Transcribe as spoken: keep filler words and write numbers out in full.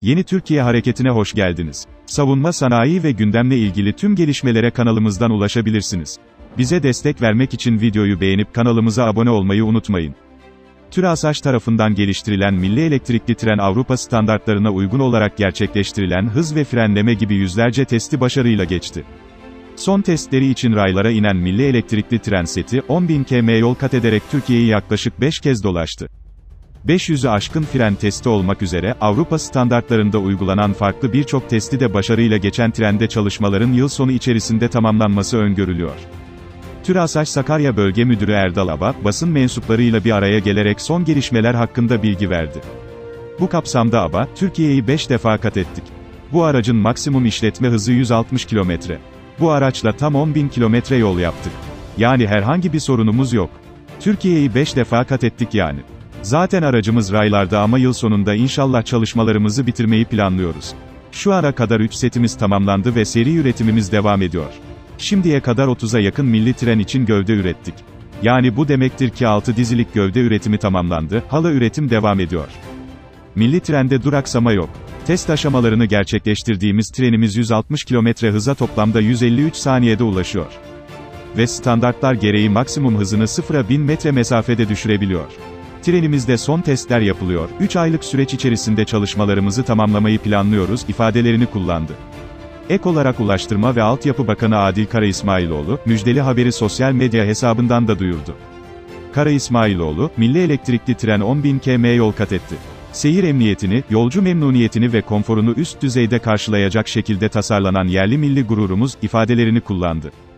Yeni Türkiye Hareketi'ne hoş geldiniz. Savunma sanayi ve gündemle ilgili tüm gelişmelere kanalımızdan ulaşabilirsiniz. Bize destek vermek için videoyu beğenip kanalımıza abone olmayı unutmayın. TÜRASAŞ tarafından geliştirilen milli elektrikli tren Avrupa standartlarına uygun olarak gerçekleştirilen hız ve frenleme gibi yüzlerce testi başarıyla geçti. Son testleri için raylara inen milli elektrikli tren seti, on bin kilometre yol kat ederek Türkiye'yi yaklaşık beş kez dolaştı. beş yüzü aşkın fren testi olmak üzere, Avrupa standartlarında uygulanan farklı birçok testi de başarıyla geçen trende çalışmaların yıl sonu içerisinde tamamlanması öngörülüyor. TÜRASAŞ Sakarya Bölge Müdürü Erdal Aba, basın mensuplarıyla bir araya gelerek son gelişmeler hakkında bilgi verdi. Bu kapsamda Aba, Türkiye'yi beş defa kat ettik. Bu aracın maksimum işletme hızı yüz altmış kilometre. Bu araçla tam on bin kilometre yol yaptık. Yani herhangi bir sorunumuz yok. Türkiye'yi beş defa kat ettik yani. Zaten aracımız raylarda ama yıl sonunda inşallah çalışmalarımızı bitirmeyi planlıyoruz. Şu ana kadar üç setimiz tamamlandı ve seri üretimimiz devam ediyor. Şimdiye kadar otuza yakın milli tren için gövde ürettik. Yani bu demektir ki altı dizilik gövde üretimi tamamlandı, hala üretim devam ediyor. Milli trende duraksama yok. Test aşamalarını gerçekleştirdiğimiz trenimiz yüz altmış kilometre hıza toplamda yüz elli üç saniyede ulaşıyor. Ve standartlar gereği maksimum hızını sıfıra bin metre mesafede düşürebiliyor. Trenimizde son testler yapılıyor, üç aylık süreç içerisinde çalışmalarımızı tamamlamayı planlıyoruz, ifadelerini kullandı. Ek olarak Ulaştırma ve Altyapı Bakanı Adil Karaismailoğlu, müjdeli haberi sosyal medya hesabından da duyurdu. Karaismailoğlu, milli elektrikli tren on bin kilometre yol kat etti. Seyir emniyetini, yolcu memnuniyetini ve konforunu üst düzeyde karşılayacak şekilde tasarlanan yerli milli gururumuz, ifadelerini kullandı.